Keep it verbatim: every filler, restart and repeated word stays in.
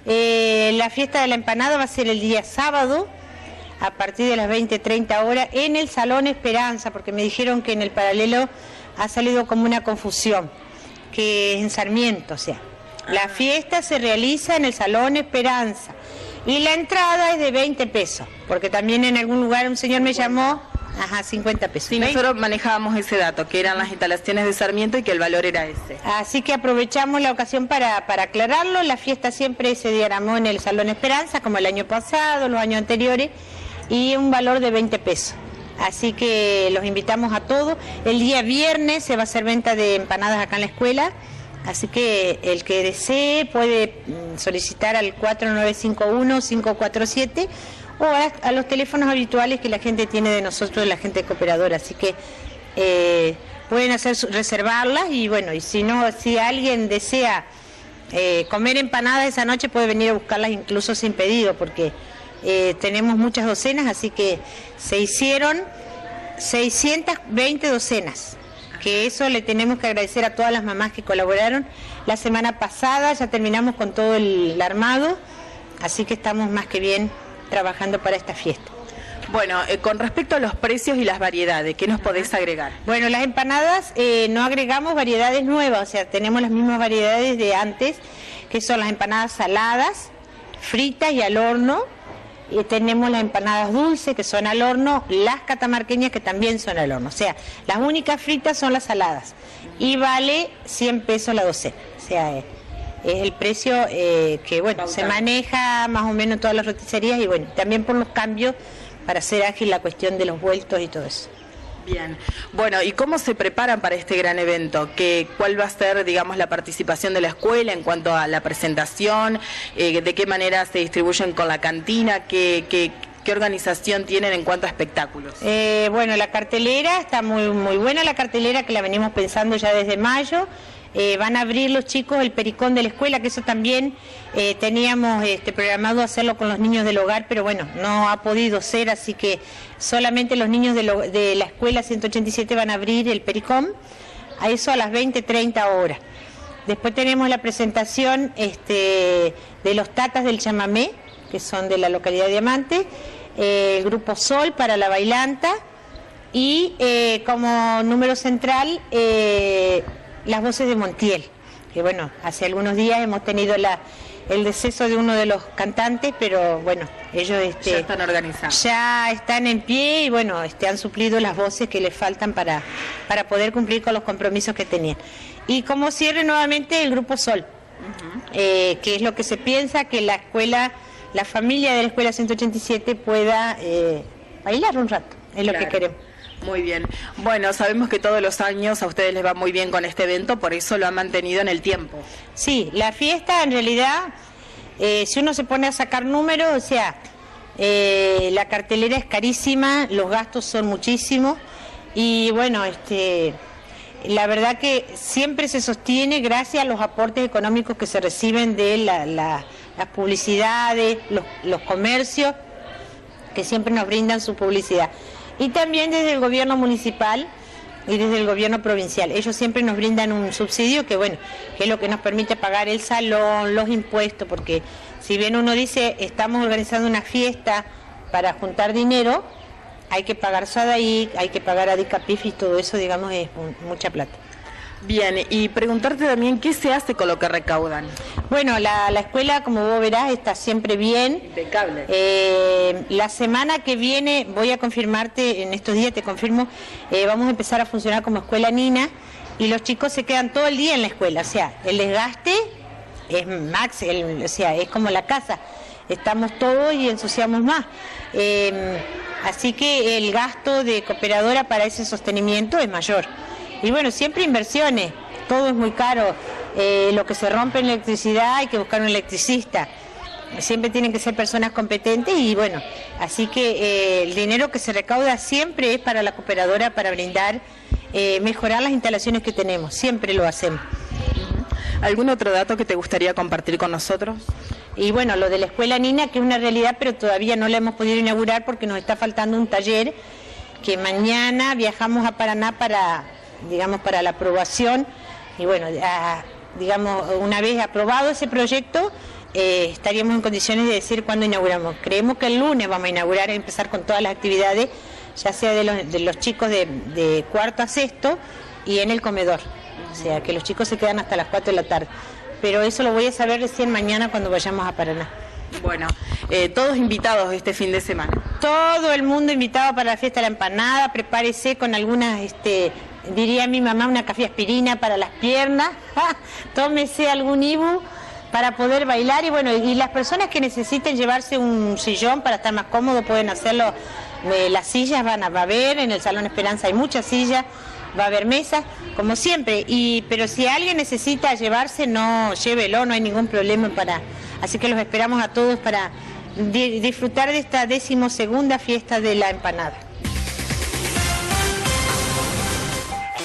Eh, la fiesta de la empanada va a ser el día sábado, a partir de las veinte, treinta horas, en el Salón Esperanza, porque me dijeron que en el paralelo ha salido como una confusión, que es en Sarmiento, o sea. La fiesta se realiza en el Salón Esperanza y la entrada es de veinte pesos, porque también en algún lugar un señor me llamó, ajá, cincuenta pesos. Sí, nosotros manejábamos ese dato, que eran las instalaciones de Sarmiento y que el valor era ese. Así que aprovechamos la ocasión para, para aclararlo. La fiesta siempre se diagramó en el Salón Esperanza, como el año pasado, los años anteriores, y un valor de veinte pesos. Así que los invitamos a todos. El día viernes se va a hacer venta de empanadas acá en la escuela, así que el que desee puede solicitar al cuatro nueve cinco uno, cinco cuatro siete o a, a los teléfonos habituales que la gente tiene de nosotros, la gente cooperadora. Así que eh, pueden hacer reservarlas y bueno, y si no, si alguien desea eh, comer empanadas esa noche puede venir a buscarlas incluso sin pedido, porque Eh, tenemos muchas docenas, así que se hicieron seiscientas veinte docenas, que eso le tenemos que agradecer a todas las mamás que colaboraron. La semana pasada ya terminamos con todo el, el armado, así que estamos más que bien trabajando para esta fiesta. Bueno, eh, con respecto a los precios y las variedades, ¿qué nos podés agregar? Bueno, las empanadas eh, no agregamos variedades nuevas, o sea, tenemos las mismas variedades de antes, que son las empanadas saladas, fritas y al horno. Y tenemos las empanadas dulces que son al horno, las catamarqueñas que también son al horno. O sea, las únicas fritas son las saladas y vale cien pesos la docena. O sea, es, es el precio eh, que bueno Pautado. Se maneja más o menos en todas las roticerías y bueno, también por los cambios para hacer ágil la cuestión de los vueltos y todo eso. Bien, bueno, ¿y cómo se preparan para este gran evento? ¿Qué, ¿Cuál va a ser, digamos, la participación de la escuela en cuanto a la presentación? Eh, ¿De qué manera se distribuyen con la cantina? ¿Qué, qué, qué organización tienen en cuanto a espectáculos? Eh, bueno, la cartelera está muy, muy buena, la cartelera que la venimos pensando ya desde mayo. Eh, van a abrir los chicos el pericón de la escuela, que eso también eh, teníamos este, programado hacerlo con los niños del hogar, pero bueno, no ha podido ser, así que solamente los niños de, lo, de la escuela ciento ochenta y siete van a abrir el pericón, a eso a las veinte, treinta horas. Después tenemos la presentación este, de los tatas del chamamé, que son de la localidad de Diamante, eh, el grupo Sol para la bailanta y eh, como número central eh, las voces de Montiel, que bueno, hace algunos días hemos tenido la, el deceso de uno de los cantantes, pero bueno, ellos este, ya están organizados. Ya están en pie y bueno, este, han suplido las voces que les faltan para, para poder cumplir con los compromisos que tenían. Y como cierre nuevamente el Grupo Sol, uh-huh. eh, que es lo que se piensa, que la escuela, la familia de la escuela ciento ochenta y siete pueda eh, bailar un rato, es claro. Lo que queremos. Muy bien. Bueno, sabemos que todos los años a ustedes les va muy bien con este evento, por eso lo han mantenido en el tiempo. Sí, la fiesta en realidad, eh, si uno se pone a sacar números, o sea, eh, la cartelera es carísima, los gastos son muchísimos y bueno, este, la verdad que siempre se sostiene gracias a los aportes económicos que se reciben de la, la, las publicidades, los, los comercios que siempre nos brindan su publicidad. Y también desde el gobierno municipal y desde el gobierno provincial. Ellos siempre nos brindan un subsidio que, bueno, que es lo que nos permite pagar el salón, los impuestos, porque si bien uno dice, estamos organizando una fiesta para juntar dinero, hay que pagar SADAIC, hay que pagar a DICAPIF y todo eso, digamos, es mucha plata. Bien, y preguntarte también, ¿qué se hace con lo que recaudan? Bueno, la, la escuela, como vos verás, está siempre bien. Impecable. Eh, la semana que viene, voy a confirmarte, en estos días te confirmo, eh, vamos a empezar a funcionar como escuela nina y los chicos se quedan todo el día en la escuela. O sea, el desgaste es max, el, o sea, es como la casa. Estamos todos y ensuciamos más. Eh, así que el gasto de cooperadora para ese sostenimiento es mayor. Y bueno, siempre inversiones, todo es muy caro, eh, lo que se rompe en electricidad hay que buscar un electricista, siempre tienen que ser personas competentes y bueno, así que eh, el dinero que se recauda siempre es para la cooperadora para brindar, eh, mejorar las instalaciones que tenemos, siempre lo hacemos. ¿Algún otro dato que te gustaría compartir con nosotros? Y bueno, lo de la escuela nina, que es una realidad, pero todavía no la hemos podido inaugurar porque nos está faltando un taller, que mañana viajamos a Paraná para... digamos, para la aprobación, y bueno, a, digamos, una vez aprobado ese proyecto, eh, estaríamos en condiciones de decir cuándo inauguramos. Creemos que el lunes vamos a inaugurar, a empezar con todas las actividades, ya sea de los, de los chicos de, de cuarto a sexto y en el comedor. O sea, que los chicos se quedan hasta las cuatro de la tarde. Pero eso lo voy a saber recién mañana cuando vayamos a Paraná. Bueno, eh, todos invitados este fin de semana. Todo el mundo invitado para la fiesta de la empanada. Prepárese con algunas, este, diría mi mamá, una café aspirina para las piernas. Tómese algún ibu para poder bailar. Y bueno, y las personas que necesiten llevarse un sillón para estar más cómodo pueden hacerlo. Eh, las sillas van a, va a haber, en el Salón Esperanza hay muchas sillas, va a haber mesas, como siempre. Y pero si alguien necesita llevarse, no, llévelo, no hay ningún problema para... Así que los esperamos a todos para di- disfrutar de esta decimosegunda fiesta de la empanada.